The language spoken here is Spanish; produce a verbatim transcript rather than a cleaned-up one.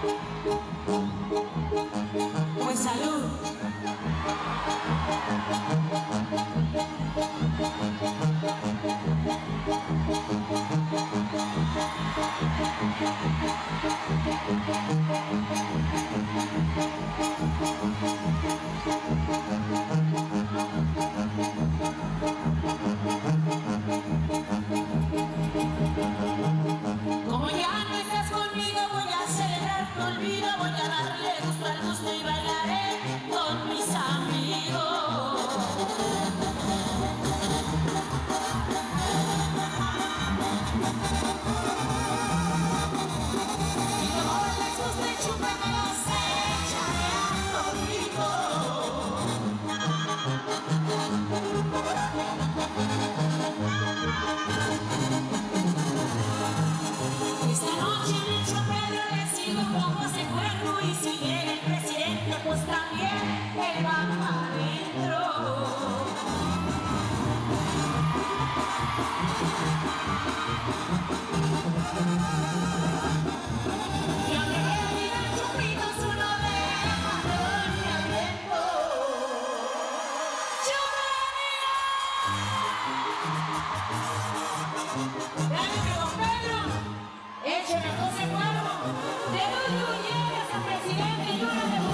Pues salud. Como ya no estás conmigo, voy a celebrar tu olvido, voy a darle gusto al gusto y bailaré con mis amigos. Y como les gusta y chupan, me los echaré a conmigo. Esta noche en el chopero les sigo como ese cuerno, y si llega el presidente pues también él va para adentro. Y aunque me digan chupitos, uno deja de aliento. ¡Dale, don Pedro! ¡Écheme a José Cuervo! ¡De Luis Uñeras a presidente y una de